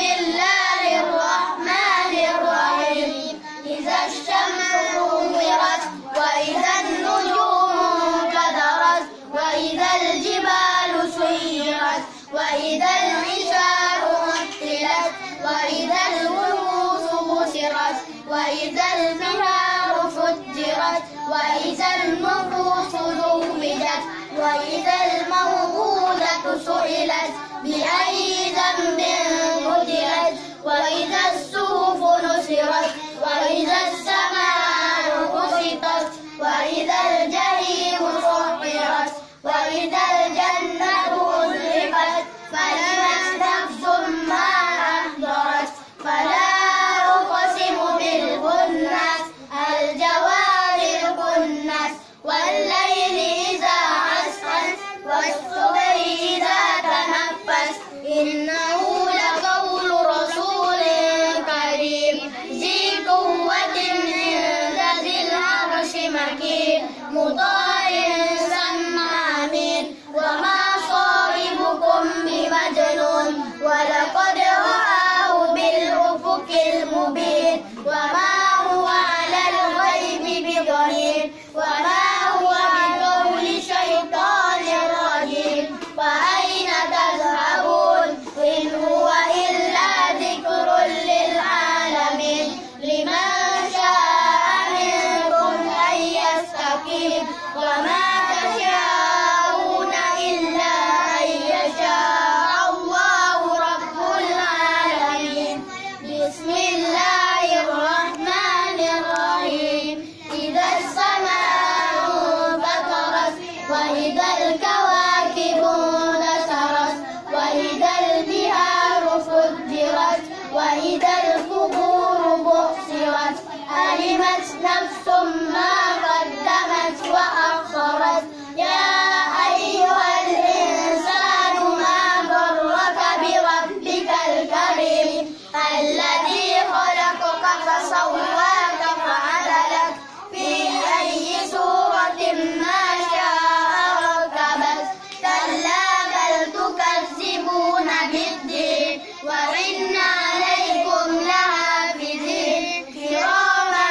الله الرحمن الرحيم. إذا الشمس كورت وإذا النجوم انكدرت وإذا الجبال سيرت وإذا العشار عطلت وإذا الوحوش بشرت وإذا البحار فجرت وإذا النفوس زوجت وإذا الموءودة سئلت بأي ذنب قتلت وإذا الصحف نشرت وإذا السماء كشطت وإذا الجحيم سعرت وإذا الجنة أزلفت فلمت نفس ما أحضرت. فلا أقسم بالخنس الجوار الكنس والليل إذا عسعس والصبح إذا تنفس إنه لقول رسول كريم ذي قوة عند ذي العرش مكين مطاع ثم أمين. وما صاحبكم بمجنون ولقد رآه بالأفق المبين وما هو على الغيب بضنين وما هو بقول شيطان رجيم. فأين تذهبون إن هو إلا ذكر للعالمين لمن شاء منكم أن يستقيم وما تشاءون إلا أن يشاء الله رب العالمين. بسم الله الرحمن الرحيم. إذا السماء انفطرت وإذا الكواكب انتثرت وإذا البحار فجرت وإذا القبور بعثرت علمت نفس ما قدمت وأخرت. يا أيها الإنسان ما غرك بربك الكريم الذي خلقك فسواك فعدلك في أي صورة ما شاء ركبك. كلا بل تكذبون بالدين وإن عليكم لحافظين كراما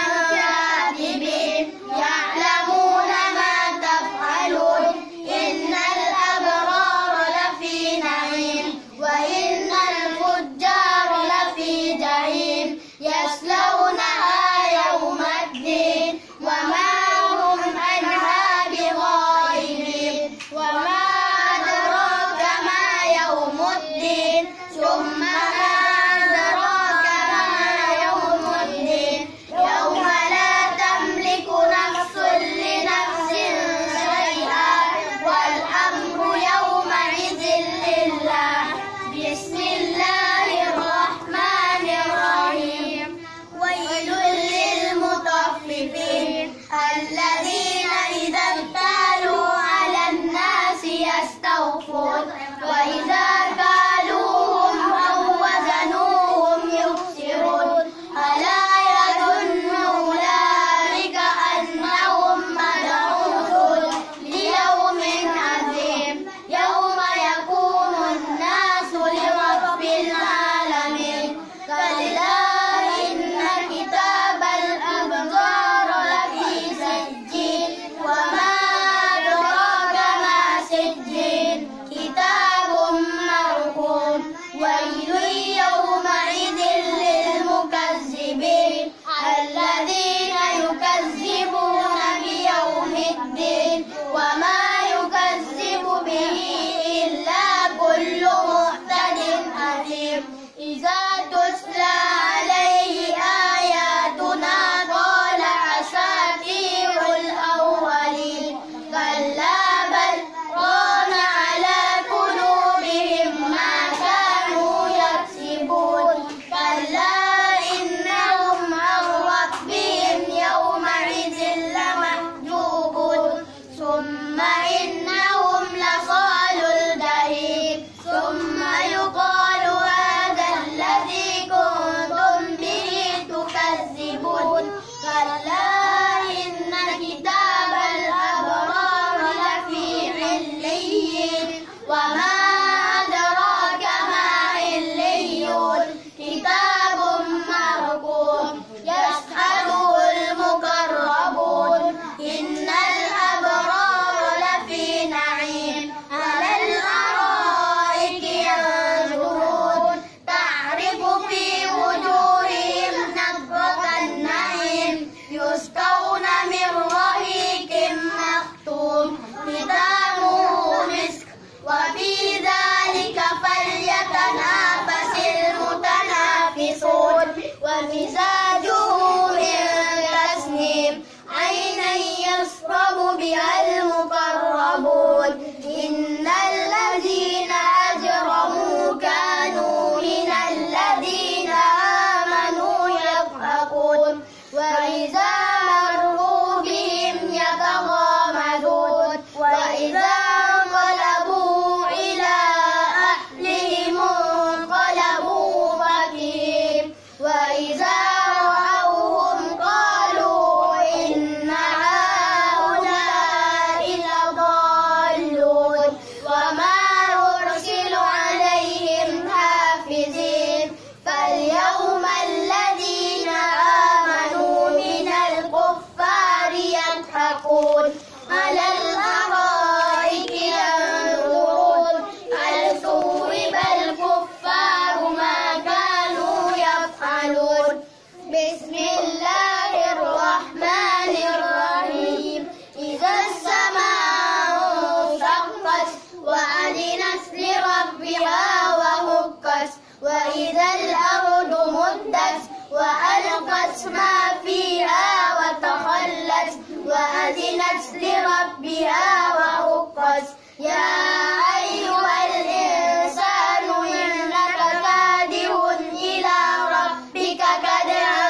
كاتبين يعلمون ما تفعلون. إن الأبرار لفي نعيم وإن الفجار لفي جحيم يصلونها يوم الدين وما هم عنها بغائبين. وما أدراك ما يوم الدين ثم ما أدراك ما يوم الدين يوم لا تملك نفس لنفس شيئا والأمر يومئذ لله. بسم الله الرحمن الرحيم. ويل للمطففين الذين إذا اكتالوا على الناس يستوفون وإذا كالوهم أو وزنوهم يخسرون. ألا يظن أولئك أنهم مبعوثون ليوم عظيم يوم يقوم الناس لرب العالمين. كلا إن كتاب الأبرار لفي سجين وما أدراك ما سجين كتاب مرقوم. ويل يومئذ للمكذبين الذين يكذبون بيوم الدين وما يكذب به إلا كل معتد أثيم. إذا تتلى عليه آياتنا قال أساطير الأولين. كلا بل ران على قلوبهم ما كانوا يكسبون. كلا إنهم عن ربهم يومئذ لمحجوبون ثم إنهم لصالوا الجحيم. ثم يقال هذا الذي وألقت ما فيها وتخلت وأذنت لربها وحقت يا أيها الإنسان إنك كادح إلى ربك كدحا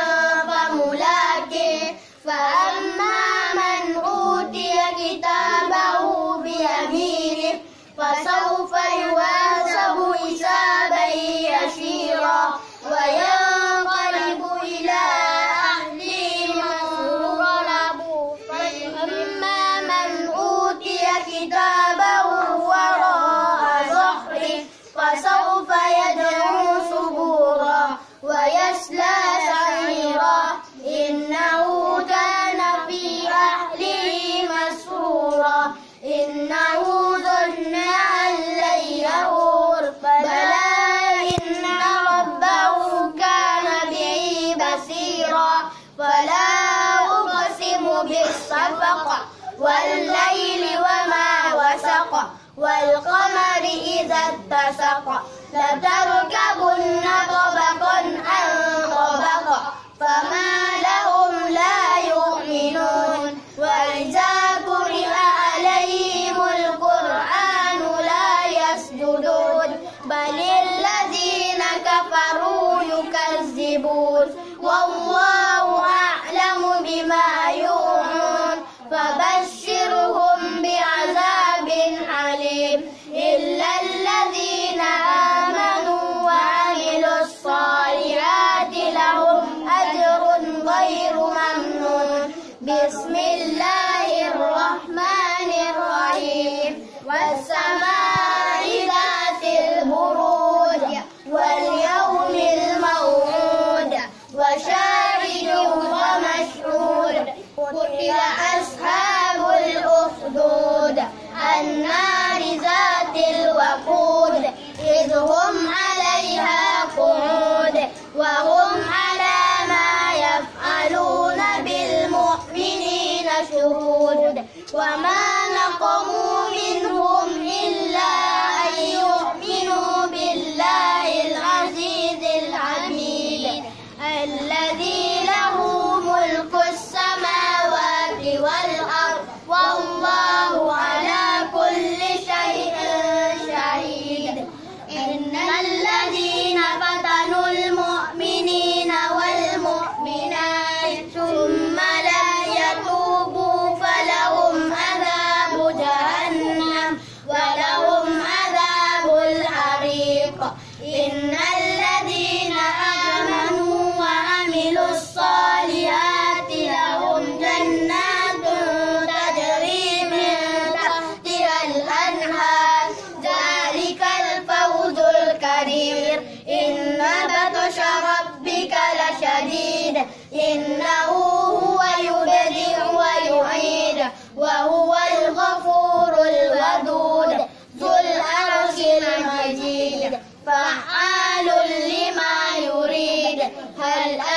فملاقيه فأما من أوتي كتابه بيمينه فسوف يحاسب حسابا يسيرا وينقلب إلى أهله مسرورا فأما من أوتي كتابه وراء ظهره فسوف يدعو ثبورا ويصلى سعيرا إنه كان في أهله مسرورا إنه ظن أن لن يحور بلى إن ربه كان به بصيرا فلا أقسم بالشفق والليل وما وسق والقمر إذا اتسق لتركبن طبقا عن طبق فما لهم لا يؤمنون وإذا قرئ عليهم القرآن لا يسجدون بل الذين كفروا يكذبون والله أعلم بما يوعون فبشرهم بعذاب أليم إلا الذين آمنوا وعملوا الصالحات لهم أجر غير ممنون بسم الله الرحمن الرحيم والسماء ذات البروج واليوم الموعود وشاهد ومشهود قتل أصحاب الأخدود النار ذات الوقود إذ هم عليها قعود وهم على ما يفعلون بالمؤمنين شهود وما نقموا منهم إلا أن يؤمنوا بالله العزيز الحميد الذي له ملك السماوات والأرض والله على كل شيء شهيد إن الذين فتنوا المؤمنين والمؤمنات ثم لم يتوبوا فلهم عذاب جهنم ولهم عذاب الحريق إن الذين آمنوا وعملوا الصالحات لهم جنات تجري من تحتها الأنهار ذلك الفوز الكبير إن بطش ربك لشديد إنه هو يبدئ ويعيد وهو الغفور الودود ذو العرش المجيد فعال لما يريد هل